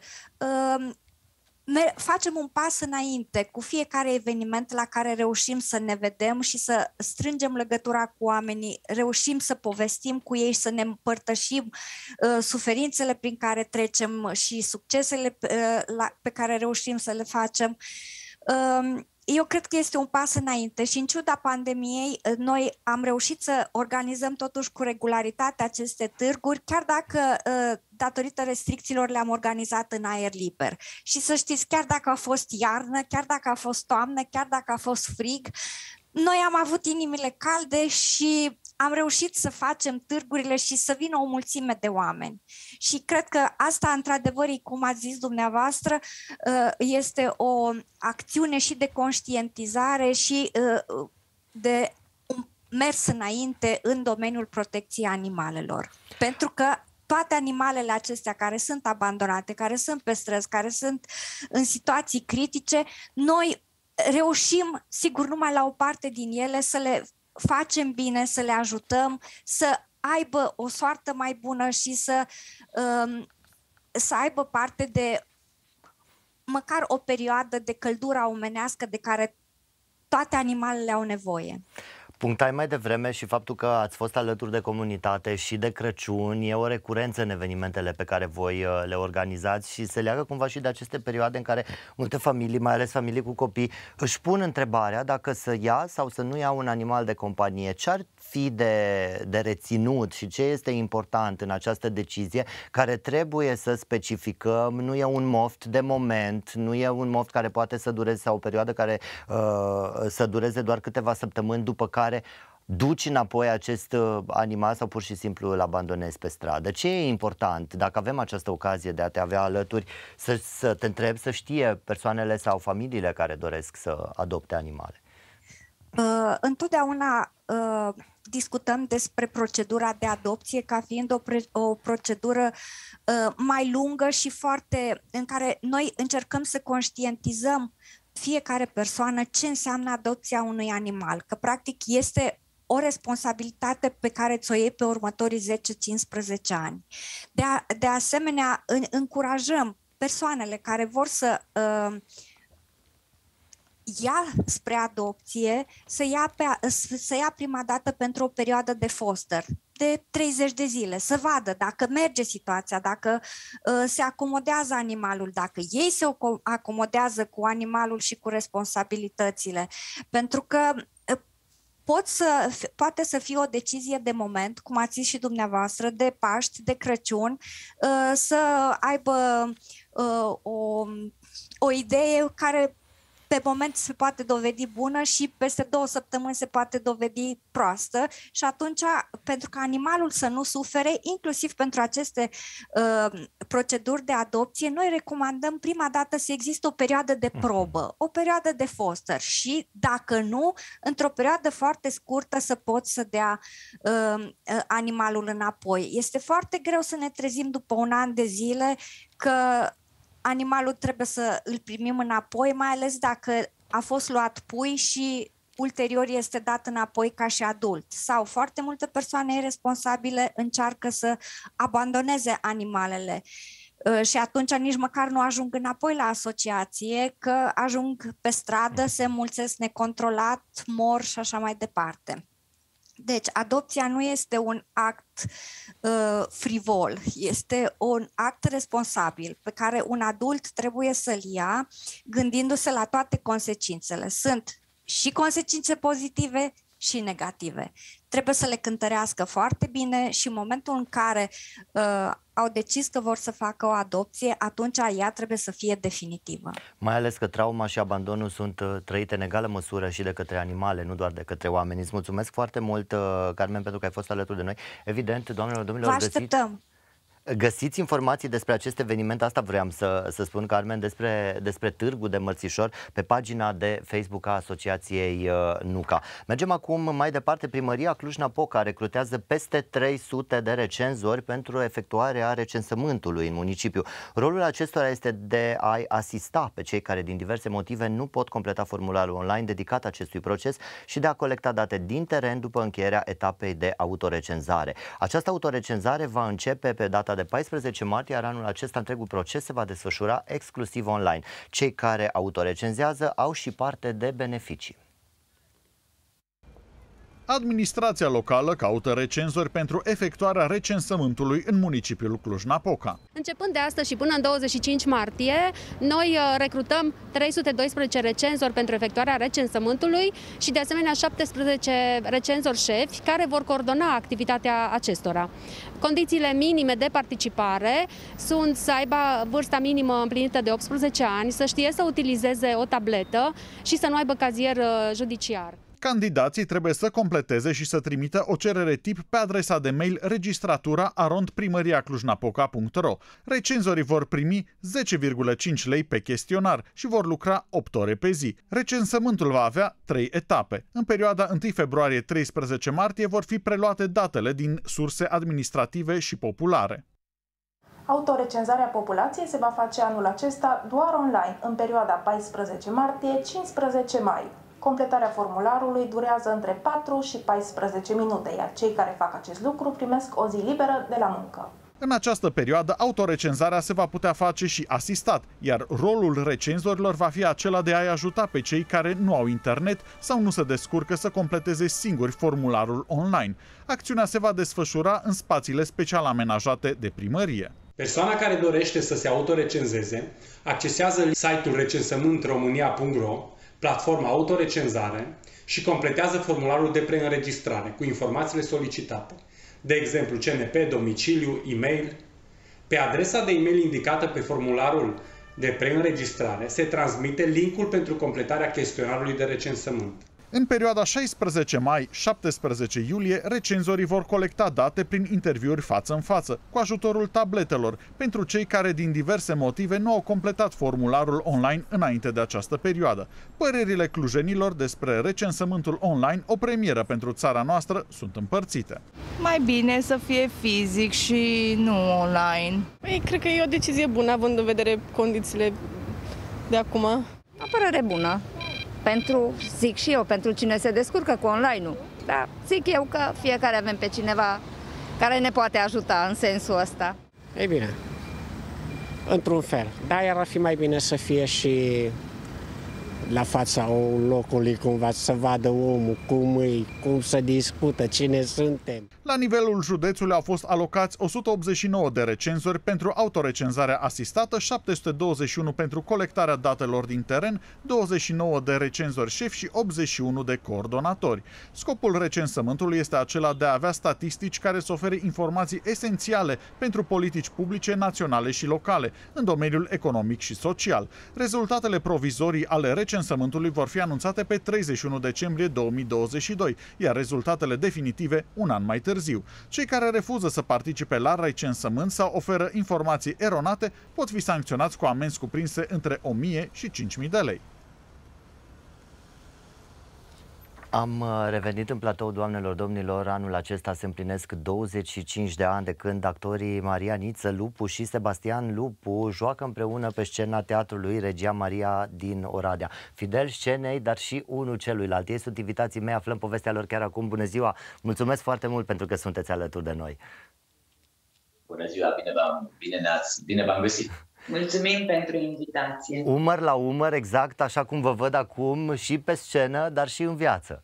facem un pas înainte cu fiecare eveniment la care reușim să ne vedem și să strângem legătura cu oamenii, reușim să povestim cu ei și să ne împărtășim suferințele prin care trecem și succesele pe care reușim să le facem. Eu cred că este un pas înainte și în ciuda pandemiei noi am reușit să organizăm totuși cu regularitate aceste târguri, chiar dacă datorită restricțiilor le-am organizat în aer liber. Și să știți, chiar dacă a fost iarnă, chiar dacă a fost toamnă, chiar dacă a fost frig, noi am avut inimile calde și am reușit să facem târgurile și să vină o mulțime de oameni. Și cred că asta, într-adevăr, cum ați zis dumneavoastră, este o acțiune și de conștientizare și de un mers înainte în domeniul protecției animalelor. Pentru că toate animalele acestea care sunt abandonate, care sunt pe străzi, care sunt în situații critice, noi reușim, sigur, numai la o parte din ele să le facem bine, să le ajutăm, să aibă o soartă mai bună și să aibă parte de măcar o perioadă de căldură omenească de care toate animalele au nevoie. Punctai mai devreme și faptul că ați fost alături de comunitate și de Crăciun e o recurență în evenimentele pe care voi le organizați și se leagă cumva și de aceste perioade în care multe familii, mai ales familii cu copii, își pun întrebarea dacă să ia sau să nu ia un animal de companie. Ce ar fi de reținut și ce este important în această decizie care trebuie să specificăm? Nu e un moft de moment, nu e un moft care poate să dureze sau o perioadă care să dureze doar câteva săptămâni, după care duci înapoi acest animal sau pur și simplu îl abandonezi pe stradă. Ce e important dacă avem această ocazie de a te avea alături, să te întrebi, să știe persoanele sau familiile care doresc să adopte animale? Întotdeauna discutăm despre procedura de adopție ca fiind o procedură mai lungă și în care noi încercăm să conștientizăm fiecare persoană ce înseamnă adopția unui animal, că practic este o responsabilitate pe care ți-o iei pe următorii 10-15 ani. De asemenea, încurajăm persoanele care vor să ia spre adopție, să ia prima dată pentru o perioadă de foster, de 30 de zile, să vadă dacă merge situația, dacă se acomodează animalul, dacă ei se acomodează cu animalul și cu responsabilitățile. Pentru că poate să fie o decizie de moment, cum ați zis și dumneavoastră, de Paști, de Crăciun, să aibă o idee care pe moment se poate dovedi bună și peste 2 săptămâni se poate dovedi proastă și atunci, pentru ca animalul să nu sufere, inclusiv pentru aceste proceduri de adopție, noi recomandăm prima dată să existe o perioadă de probă, o perioadă de foster și, dacă nu, într-o perioadă foarte scurtă să poți să dea animalul înapoi. Este foarte greu să ne trezim după 1 an de zile că animalul trebuie să îl primim înapoi, mai ales dacă a fost luat pui și ulterior este dat înapoi ca și adult. Sau foarte multe persoane irresponsabile încearcă să abandoneze animalele și atunci nici măcar nu ajung înapoi la asociație, că ajung pe stradă, se înmulțesc necontrolat, mor și așa mai departe. Deci, adopția nu este un act frivol, este un act responsabil pe care un adult trebuie să-l ia gândindu-se la toate consecințele. Sunt și consecințe pozitive și negative. Trebuie să le cântărească foarte bine și în momentul în care au decis că vor să facă o adopție, atunci ea trebuie să fie definitivă. Mai ales că trauma și abandonul sunt trăite în egală măsură și de către animale, nu doar de către oameni. Îți mulțumesc foarte mult, Carmen, pentru că ai fost alături de noi. Evident, doamnelor, domnilor, vă așteptăm! Găsiți informații despre acest eveniment, asta vreau să spun, Carmen, despre Târgul de Mărțișor pe pagina de Facebook a Asociației NUCA. Mergem acum mai departe. Primăria Cluj-Napoca recrutează peste 300 de recenzori pentru efectuarea recensământului în municipiu. Rolul acestora este de a asista pe cei care din diverse motive nu pot completa formularul online dedicat acestui proces și de a colecta date din teren după încheierea etapei de autorecenzare. Această autorecenzare va începe pe data de 14 martie, iar anul acesta întregul proces se va desfășura exclusiv online. Cei care autorecenzează au și parte de beneficii. Administrația locală caută recenzori pentru efectuarea recensământului în municipiul Cluj-Napoca. Începând de astăzi și până în 25 martie, noi recrutăm 312 recenzori pentru efectuarea recensământului și de asemenea 17 recenzori șefi care vor coordona activitatea acestora. Condițiile minime de participare sunt să aibă vârsta minimă împlinită de 18 ani, să știe să utilizeze o tabletă și să nu aibă cazier judiciar. Candidații trebuie să completeze și să trimită o cerere tip pe adresa de mail registratura@primariaclujnapoca.ro. Recenzorii vor primi 10,5 lei pe chestionar și vor lucra 8 ore pe zi. Recensământul va avea 3 etape. În perioada 1 februarie-13 martie vor fi preluate datele din surse administrative și populare. Autorecenzarea populației se va face anul acesta doar online, în perioada 14 martie-15 mai. Completarea formularului durează între 4 și 14 minute, iar cei care fac acest lucru primesc o zi liberă de la muncă. În această perioadă, autorecenzarea se va putea face și asistat, iar rolul recenzorilor va fi acela de a-i ajuta pe cei care nu au internet sau nu se descurcă să completeze singuri formularul online. Acțiunea se va desfășura în spațiile special amenajate de primărie. Persoana care dorește să se autorecenzeze accesează site-ul recensământromânia.ro, platforma autorecenzare, și completează formularul de preînregistrare cu informațiile solicitate, de exemplu CNP, domiciliu, e-mail. Pe adresa de e-mail indicată pe formularul de preînregistrare se transmite linkul pentru completarea chestionarului de recensământ. În perioada 16 mai-17 iulie, recenzorii vor colecta date prin interviuri față în față, cu ajutorul tabletelor, pentru cei care din diverse motive nu au completat formularul online înainte de această perioadă. Părerile clujenilor despre recensământul online, o premieră pentru țara noastră, sunt împărțite. Mai bine să fie fizic și nu online. Cred că e o decizie bună, având în vedere condițiile de acum. O părere bună. Zic și eu, pentru cine se descurcă cu online-ul. Dar zic eu că fiecare avem pe cineva care ne poate ajuta în sensul ăsta. Ei bine, într-un fel. Dar ar fi mai bine să fie și la fața locului, cumva, să vadă omul cum e, cum se discută, cine suntem. La nivelul județului au fost alocați 189 de recenzori pentru autorecenzarea asistată, 721 pentru colectarea datelor din teren, 29 de recenzori șefi și 81 de coordonatori. Scopul recensământului este acela de a avea statistici care să ofere informații esențiale pentru politici publice naționale și locale, în domeniul economic și social. Rezultatele provizorii ale recensământului vor fi anunțate pe 31 decembrie 2022, iar rezultatele definitive un an mai târziu. Cei care refuză să participe la recensământ sau oferă informații eronate pot fi sancționați cu amenzi cuprinse între 1.000 și 5.000 de lei. Am revenit în platou, doamnelor, domnilor. Anul acesta se împlinesc 25 de ani de când actorii Maria Niță Lupu și Sebastian Lupu joacă împreună pe scena Teatrului Regia Maria din Oradea. Fidel scenei, dar și unul celuilalt. Ei sunt invitații mei, aflăm povestea lor chiar acum. Bună ziua! Mulțumesc foarte mult pentru că sunteți alături de noi. Bună ziua, bine v-am găsit! Mulțumim pentru invitație. Umăr la umăr, exact așa cum vă văd acum și pe scenă, dar și în viață.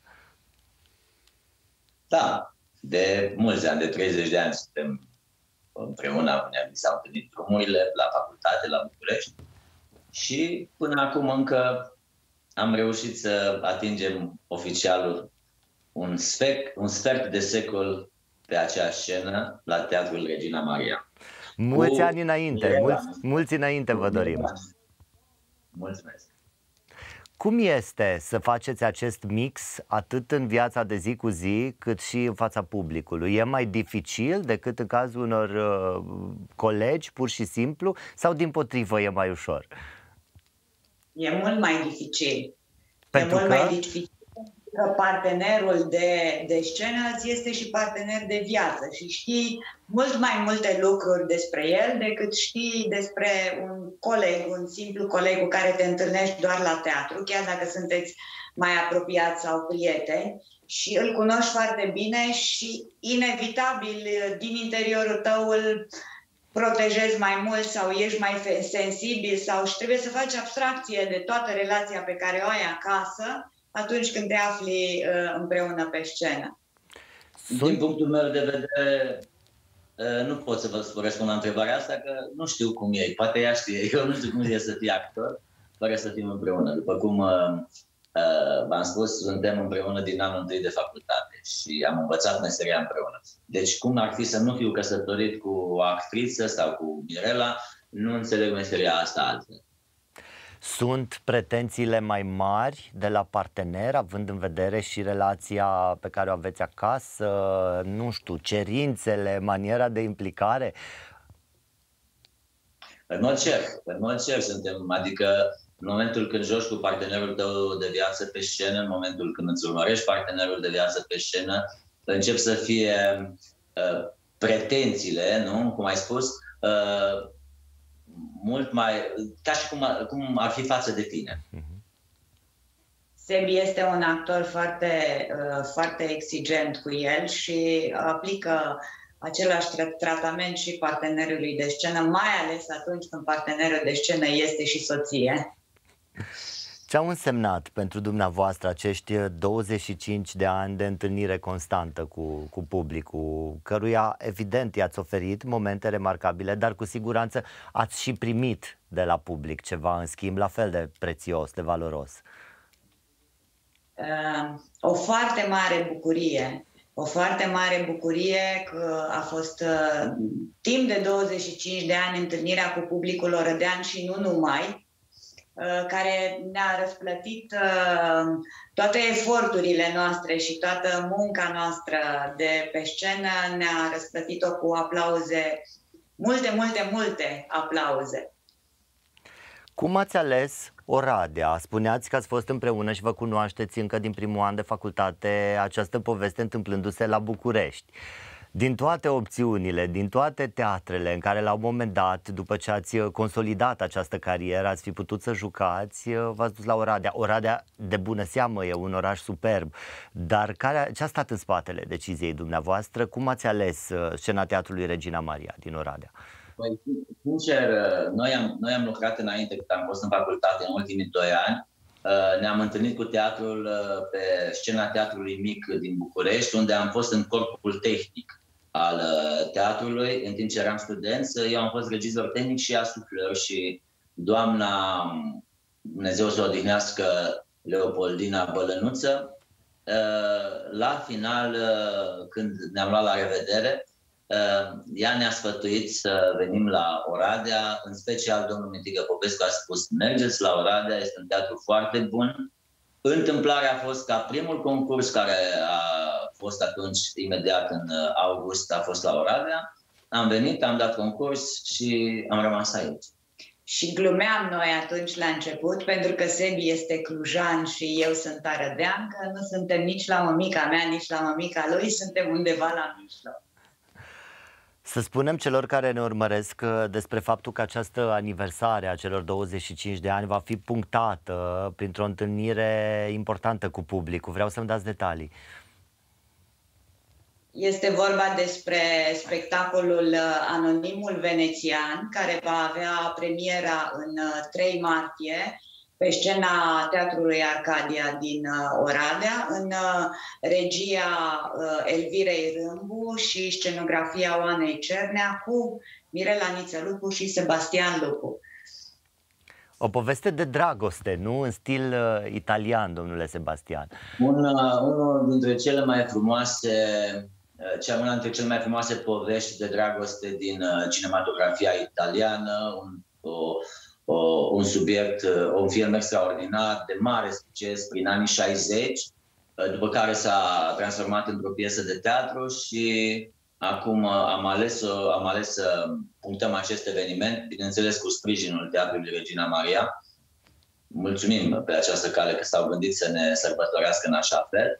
Da, de mulți ani, de 30 de ani suntem împreună, s-au întâlnit drumurile la facultate, la București și până acum încă am reușit să atingem oficial un sfert de secol pe aceeași scenă la Teatrul Regina Maria. Mulți ani înainte, mulți înainte vă dorim. Mulțumesc. Cum este să faceți acest mix atât în viața de zi cu zi, cât și în fața publicului? E mai dificil decât în cazul unor colegi, pur și simplu, sau dimpotrivă e mai ușor? E mult mai dificil. Pentru că mai dificil că partenerul de scenă îți este și partener de viață și știi mult mai multe lucruri despre el decât știi despre un coleg, un simplu coleg cu care te întâlnești doar la teatru, chiar dacă sunteți mai apropiați sau prieteni, și îl cunoști foarte bine și inevitabil din interiorul tău îl protejezi mai mult sau ești mai sensibil sau și trebuie să faci abstracție de toată relația pe care o ai acasă atunci când te afli împreună pe scenă. Din punctul meu de vedere, nu pot să vă răspund la întrebarea asta, că nu știu cum e. Poate ea știe. Eu nu știu cum e să fii actor fără să fim împreună. După cum v-am spus, suntem împreună din anul întâi de facultate și am învățat meseria împreună. Deci cum ar fi să nu fiu căsătorit cu o actriță sau cu Mirela, nu înțeleg meseria asta altfel. Sunt pretențiile mai mari de la partener, având în vedere și relația pe care o aveți acasă, nu știu, cerințele, maniera de implicare? În mod cer suntem, adică în momentul când joci cu partenerul tău de viață pe scenă, în momentul când îți urmărești partenerul de viață pe scenă, încep să fie pretențiile, nu? Cum ai spus, mult mai, ca și cum ar fi față de tine. Sebi este un actor foarte exigent cu el și aplică același tratament și partenerului de scenă, mai ales atunci când partenerul de scenă este și soție. Ce au însemnat pentru dumneavoastră acești 25 de ani de întâlnire constantă cu publicul, căruia evident i-ați oferit momente remarcabile, dar cu siguranță ați și primit de la public ceva în schimb la fel de prețios, de valoros? O foarte mare bucurie. O foarte mare bucurie că a fost timp de 25 de ani întâlnirea cu publicul orădean și nu numai, care ne-a răsplătit toate eforturile noastre și toată munca noastră de pe scenă, ne-a răsplătit-o cu aplauze, multe aplauze. Cum ați ales Oradea? Spuneați că ați fost împreună și vă cunoașteți încă din primul an de facultate, această poveste întâmplându-se la București. Din toate opțiunile, din toate teatrele în care la un moment dat, după ce ați consolidat această carieră, ați fi putut să jucați, v-ați dus la Oradea. Oradea, de bună seamă, e un oraș superb, dar ce a stat în spatele deciziei dumneavoastră? Cum ați ales scena Teatrului Regina Maria din Oradea? Păi, sincer, noi am lucrat înainte, când am fost în facultate, în ultimii 2 ani. Ne-am întâlnit cu teatrul pe scena Teatrului Mic din București, unde am fost în corpul tehnic al teatrului, în timp ce eram student. Eu am fost regizor tehnic și asufleur și doamna, Dumnezeu să o odihnească, Leopoldina Bălănuță, la final, când ne-am luat la revedere, ea ne-a sfătuit să venim la Oradea, în special domnul Mitică Popescu a spus: mergeți la Oradea, este un teatru foarte bun. Întâmplarea a fost ca primul concurs care a fost atunci, imediat în august, a fost la Oradea. Am venit, am dat concurs și am rămas aici. Și glumeam noi atunci la început, pentru că Sebi este clujan și eu sunt arădean, că nu suntem nici la mămica mea, nici la mămica lui, suntem undeva la mijloc. Să spunem celor care ne urmăresc despre faptul că această aniversare a celor 25 de ani va fi punctată printr-o întâlnire importantă cu publicul. Vreau să-mi dați detalii. Este vorba despre spectacolul Anonimul Venețian, care va avea premiera în 3 martie pe scena Teatrului Arcadia din Oradea, în regia Elvirei Râmbu și scenografia Oanei Cernea, cu Mirela Nițălupu și Sebastian Lupu. O poveste de dragoste, nu? În stil italian, domnule Sebastian. Unul dintre cele mai frumoase una dintre cele mai frumoase povești de dragoste din cinematografia italiană, un subiect, un film extraordinar, de mare succes prin anii 60, după care s-a transformat într-o piesă de teatru și acum am ales să punctăm acest eveniment, bineînțeles cu sprijinul Teatrului Regina Maria. Mulțumim pe această cale că s-au gândit să ne sărbătorească în așa fel.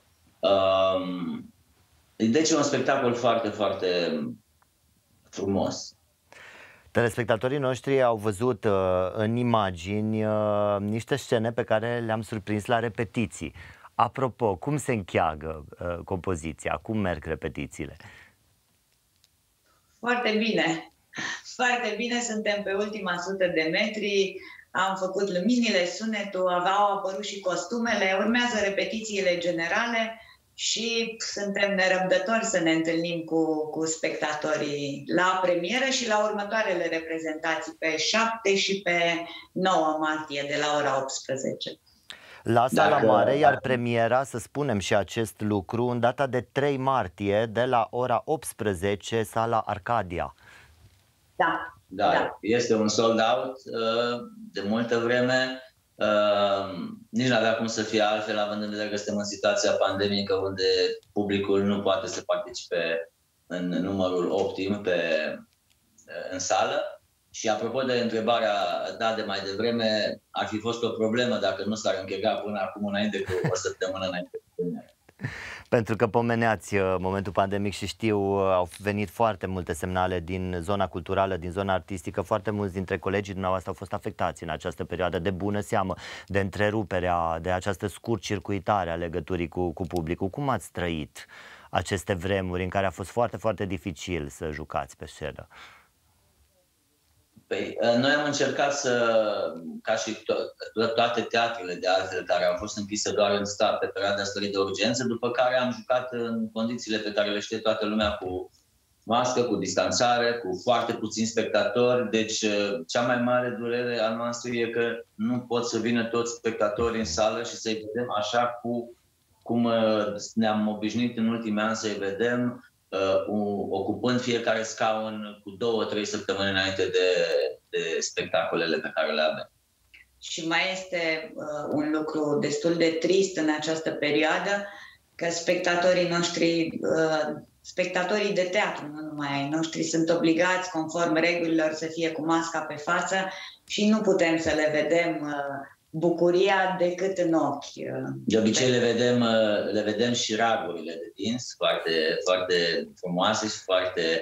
Deci e un spectacol foarte, foarte frumos. Telespectatorii noștri au văzut în imagini niște scene pe care le-am surprins la repetiții. Apropo, cum se încheagă compoziția? Cum merg repetițiile? Foarte bine. Foarte bine, suntem pe ultima 100 de metri, am făcut luminile, sunetul, au apărut și costumele, urmează repetițiile generale și suntem nerăbdători să ne întâlnim cu spectatorii la premieră și la următoarele reprezentații pe 7 și pe 9 martie de la ora 18. La Sala Mare, iar premiera, să spunem și acest lucru, în data de 3 martie de la ora 18, Sala Arcadia. Da, este un sold out de multă vreme. Nici nu avea cum să fie altfel, având în vedere că suntem în situația pandemică unde publicul nu poate să participe în numărul optim în sală. Și apropo de întrebarea de mai devreme, ar fi fost o problemă dacă nu s-ar încheia până acum înainte cu o săptămână înainte. Pentru că pomeneați momentul pandemic și știu, au venit foarte multe semnale din zona culturală, din zona artistică. Foarte mulți dintre colegii dumneavoastră au fost afectați în această perioadă, de bună seamă, de întreruperea, de această scurt-circuitare a legăturii cu publicul. Cum ați trăit aceste vremuri în care a fost foarte, foarte dificil să jucați pe scenă? Păi, noi am încercat ca și toate teatrele de altfel care au fost închise doar în stat pe perioada stării de urgență, după care am jucat în condițiile pe care le știe toată lumea, cu mască, cu distanțare, cu foarte puțini spectatori. Deci cea mai mare durere a noastră e că nu pot să vină toți spectatorii în sală și să-i vedem așa cum ne-am obișnuit în ultimii ani să-i vedem, ocupând fiecare scaun cu 2-3 săptămâni înainte de spectacolele pe care le avem. Și mai este un lucru destul de trist în această perioadă, că spectatorii noștri, spectatorii de teatru, nu numai ai noștri, sunt obligați, conform regulilor, să fie cu masca pe față și nu putem să le vedem bucuria decât în ochi. De obicei le vedem și ragurile de dinți, foarte, foarte frumoase și foarte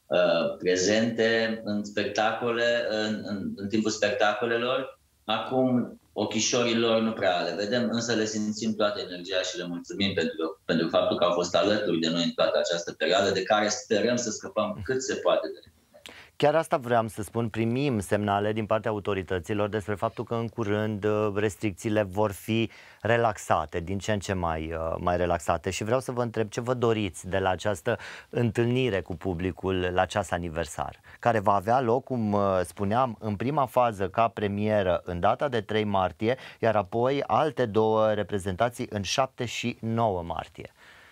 prezente în spectacole, în timpul spectacolelor. Acum ochișorii lor nu prea le vedem, însă le simțim toată energia și le mulțumim pentru faptul că au fost alături de noi în toată această perioadă, de care sperăm să scăpăm cât se poate de. Chiar asta vreau să spun, primim semnale din partea autorităților despre faptul că în curând restricțiile vor fi relaxate, din ce în ce mai relaxate, și vreau să vă întreb ce vă doriți de la această întâlnire cu publicul la ceas aniversar, care va avea loc, cum spuneam, în prima fază ca premieră în data de 3 martie, iar apoi alte 2 reprezentații în 7 și 9 martie.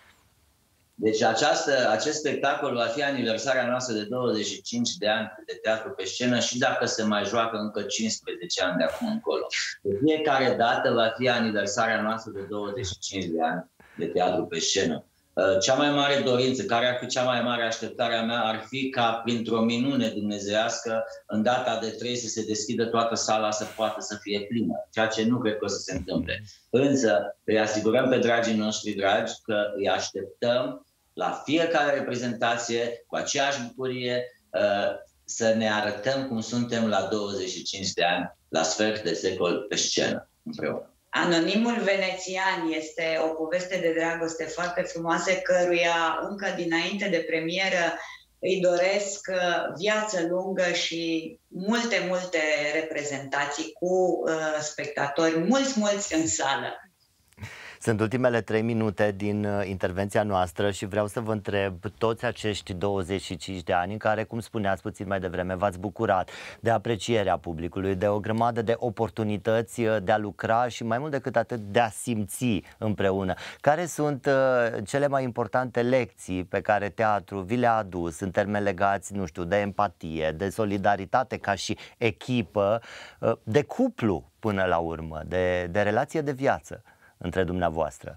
Deci acest spectacol va fi aniversarea noastră de 25 de ani de teatru pe scenă și dacă se mai joacă încă 15 ani de acum încolo. De fiecare dată va fi aniversarea noastră de 25 de ani de teatru pe scenă. Cea mai mare dorință, care ar fi cea mai mare așteptare a mea, ar fi ca printr-o minune dumnezeiască, în data de 3 să se deschidă toată sala, să poată să fie plină, ceea ce nu cred că o să se întâmple. Însă îi asigurăm pe dragii noștri dragi că îi așteptăm la fiecare reprezentație, cu aceeași bucurie, să ne arătăm cum suntem la 25 de ani, la sfert de secol pe scenă, împreună. Anonimul venețian este o poveste de dragoste foarte frumoasă, căruia încă dinainte de premieră îi doresc viață lungă și multe, multe reprezentații cu spectatori, mulți în sală. Sunt ultimele 3 minute din intervenția noastră și vreau să vă întreb, toți acești 25 de ani în care, cum spuneați puțin mai devreme, v-ați bucurat de aprecierea publicului, de o grămadă de oportunități de a lucra și mai mult decât atât de a simți împreună. Care sunt cele mai importante lecții pe care teatru vi le-a adus în termeni legați, nu știu, de empatie, de solidaritate ca și echipă, de cuplu până la urmă, de relație de viață între dumneavoastră?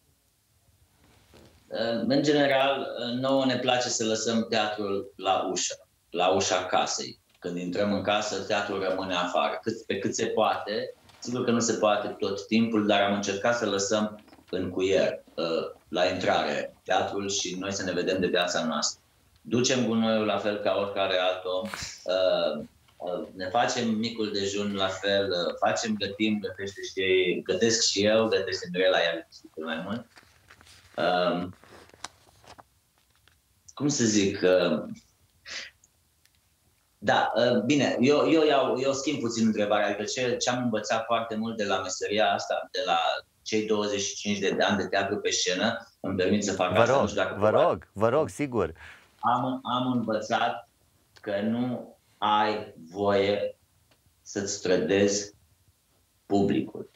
În general, nouă ne place să lăsăm teatrul la ușa casei. Când intrăm în casă, teatrul rămâne afară, pe cât se poate. Sigur că nu se poate tot timpul, dar am încercat să lăsăm în cuier la intrare teatrul și noi să ne vedem de viața noastră. Ducem gunoiul la fel ca oricare alt om, ne facem micul dejun la fel, gătim, gătesc și eu, gătesc Mirela, ea mai mult. Cum să zic? Da, bine, eu schimb puțin întrebarea, adică ce am învățat foarte mult de la meseria asta, de la cei 25 de ani de teatru pe scenă, îmi permit să fac asta, nu știu dacă vă rog, sigur. Am învățat că nu ai voie să-ți trădezi publicul.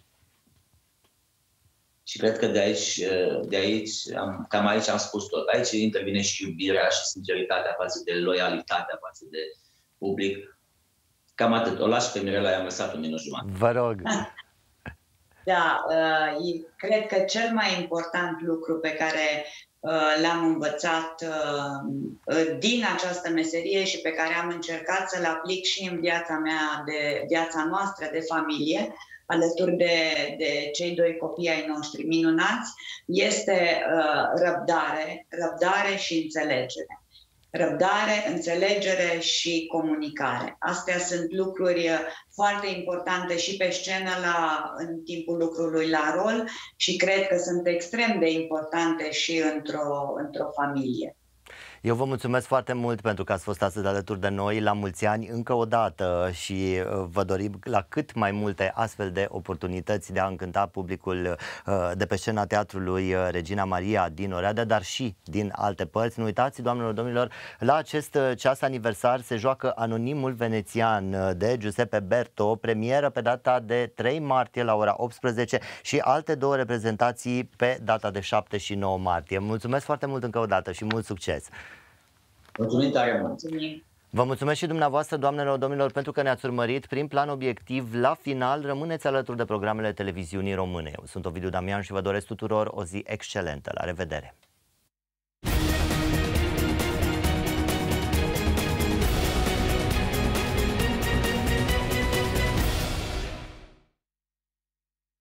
Și cred că de aici am spus tot. Aici intervine și iubirea și sinceritatea față de loialitatea față de public. Cam atât. O las pe Mirela, i-am lăsat un minut jumătate. Vă rog. Da, cred că cel mai important lucru pe care l-am învățat din această meserie și pe care am încercat să-l aplic și în viața mea, de viața noastră de familie, alături de cei 2 copii ai noștri minunați, este răbdare și înțelegere. Răbdare, înțelegere și comunicare. Astea sunt lucruri foarte importante și pe scenă în timpul lucrului la rol și cred că sunt extrem de importante și într-o familie. Eu vă mulțumesc foarte mult pentru că ați fost astăzi alături de noi. La mulți ani încă o dată și vă dorim la cât mai multe astfel de oportunități de a încânta publicul de pe scena Teatrului Regina Maria din Oradea, dar și din alte părți. Nu uitați, doamnelor, domnilor, la acest ceas aniversar se joacă Anonimul Venețian de Giuseppe Berto, premieră pe data de 3 martie la ora 18 și alte 2 reprezentații pe data de 7 și 9 martie. Mulțumesc foarte mult încă o dată și mult succes! Mulțumim tare mult! Vă mulțumesc și dumneavoastră, doamnelor, domnilor, pentru că ne-ați urmărit prin Plan Obiectiv. La final, rămâneți alături de programele televiziunii române. Eu sunt Ovidiu Damian și vă doresc tuturor o zi excelentă. La revedere!